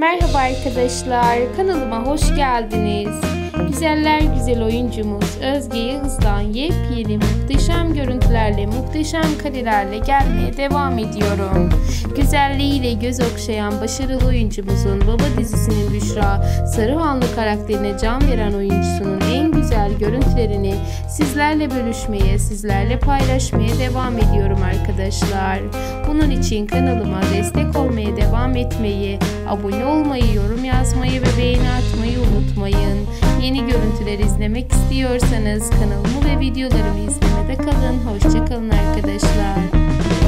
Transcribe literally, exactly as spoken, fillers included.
Merhaba arkadaşlar, kanalıma hoş geldiniz. Güzeller güzel oyuncumuz Özge Yağız'dan yepyeni muhteşem görüntülerle, muhteşem karelerle gelmeye devam ediyorum. Güzelliğiyle göz okşayan başarılı oyuncumuzun Baba dizisinin Büşra Sarıhanlı karakterine can veren oyuncusunun en güzel görüntülerini sizlerle bölüşmeye, sizlerle paylaşmaya devam ediyorum arkadaşlar. Bunun için kanalıma destek olmaya devam etmeyi, abone olmayı, yorum yazmayı ve beğeni atmayı unutmayın. Yeni görüntüler izlemek istiyorsanız kanalımı ve videolarımı izlemede kalın. Hoşça kalın arkadaşlar.